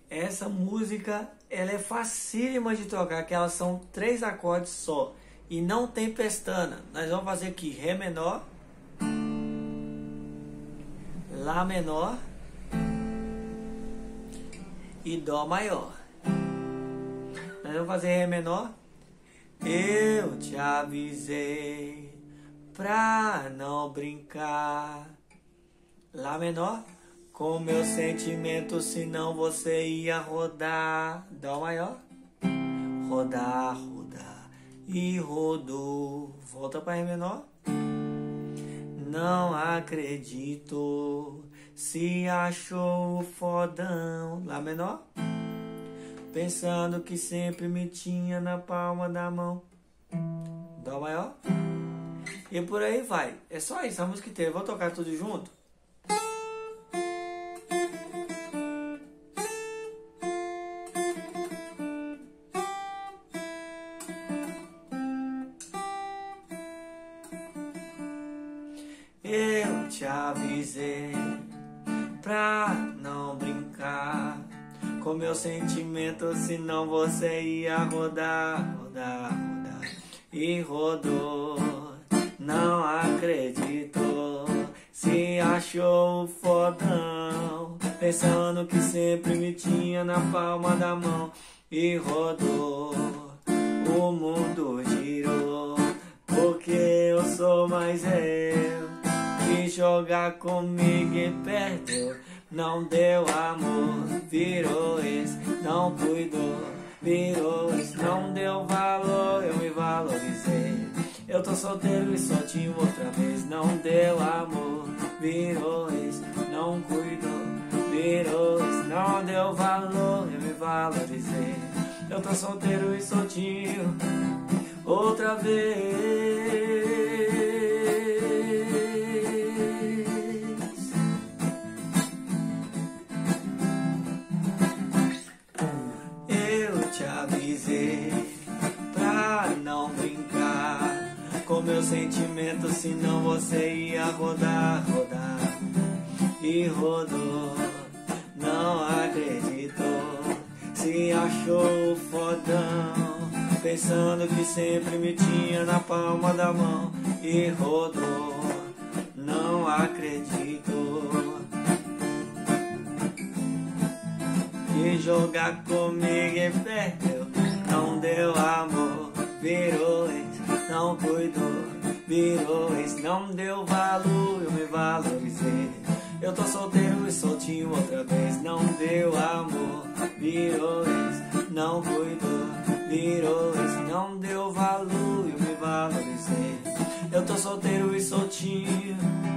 Essa música, ela é facílima de tocar, que elas são 3 acordes só. E não tem pestana. Nós vamos fazer aqui Ré menor, Lá menor e Dó maior. Nós vamos fazer Ré menor. Eu te avisei pra não brincar. Lá menor. Com meu sentimento, senão você ia rodar. Dó maior. Rodar, rodar e rodou. Volta para Ré menor. Não acredito, se achou fodão. Lá menor. Pensando que sempre me tinha na palma da mão. Dó maior. E por aí vai. É só isso a música inteira. Vou tocar tudo junto. Eu te avisei pra não brincar com meu sentimento, senão você ia rodar, rodar, rodar e rodou. Não acreditou, se achou fodão, pensando que sempre me tinha na palma da mão e rodou. O mundo girou, porque eu sou mais eu. Quis jogar comigo e perdeu. Não deu amor, virou ex. Não cuidou, virou ex. Não deu valor, eu me valorizei. Eu tô solteiro e só tinha outra vez. Não deu amor, virou ex. Não cuidou, virou ex. Não deu valor, eu me valorizei. Eu tô solteiro e soltinho outra vez. Eu te avisei pra não brincar com meu sentimento, senão você ia rodar, rodar e rodou. Não acreditou, se achou fodão, pensando que sempre me tinha na palma da mão e rodou. Não acreditou, quis jogar comigo e perdeu. Não deu amor, virou ex. Não cuidou, virou ex. Não deu valor, eu me valorizei. Eu tô solteiro e soltinho outra vez. Não deu amor, virou ex. Não cuidou, virou ex. Não deu valor, eu me valorizei. Eu tô solteiro e soltinho